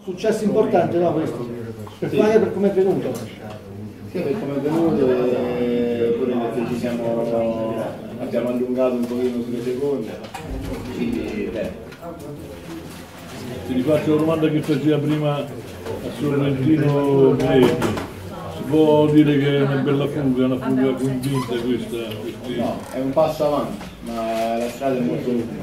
Successo importante, no, questo? Anche per come è venuto. Sì, per come è venuto, pure perché abbiamo allungato un pochino sulle seconde, quindi Ti rifaccio una domanda che faceva prima a Sorrentino Minetti. Si può dire che è una bella fuga, una fuga convinta questa? No, è un passo avanti, ma la strada è molto lunga.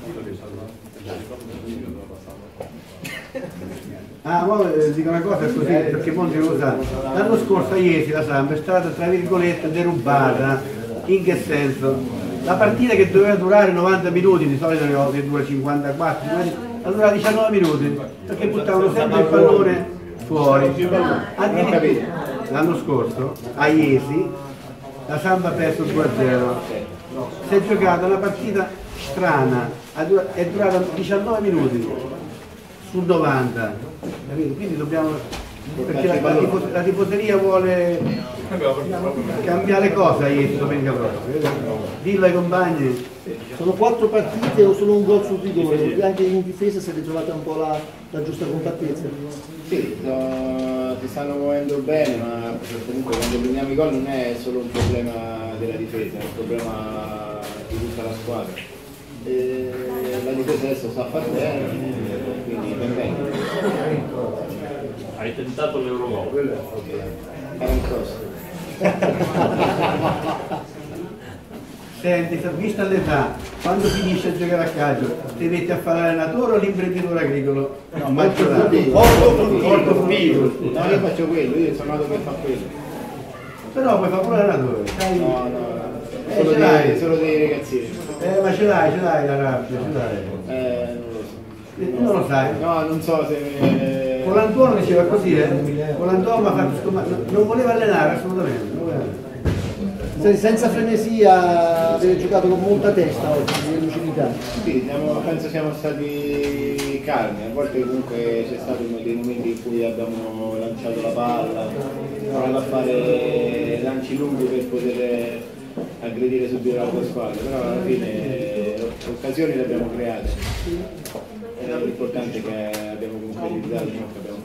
Ah, ma dico una cosa così, perché molti lo sanno. L'anno scorso a Iesi la Samp è stata, tra virgolette, derubata. In che senso? La partita che doveva durare 90 minuti, di solito ne dura 54, ha durato 19 minuti, perché buttavano sempre il pallone fuori. L'anno scorso a Iesi la Samp ha perso 2-0. Si è giocata una partita strana, è durata 19 minuti su 90, capito? Quindi dobbiamo, perché la tifoseria vuole cambiare cosa ieri domenica prossima, dillo ai compagni. Sono 4 partite o solo un gol sul rigore, anche in difesa si è ritrovata un po' la giusta compattezza. Sì, si stanno muovendo bene, ma comunque quando prendiamo i gol non è solo un problema della difesa, è un problema di tutta la squadra. La difesa adesso sta a fare bene, quindi ben bene. Hai tentato l'Eurogol? Era un costo. Senti, vista l'età, quando finisce a giocare a calcio, ti metti a fare l'allenatore o l'imprenditore agricolo? No, molto fruttivoro. No, io faccio quello, io sono nato per fare quello. Però puoi fare pure l'allenatore. No, solo dei ragazzini. Ma ce l'hai la rabbia, ce l'hai. Non lo so. Non lo sai? No, non so se... Colantuono diceva così, Colantuono mi ha fatto scommare, non voleva allenare assolutamente. Senza frenesia, avete giocato con molta testa oggi, di lucidità. Sì, penso siamo stati calmi, a volte comunque c'è stato dei momenti in cui abbiamo lanciato la palla, provato a fare lanci lunghi per poter aggredire subito l'altra squadra, però alla fine occasioni le abbiamo create. L'importante è che abbiamo concretizzato ciò che abbiamo fatto.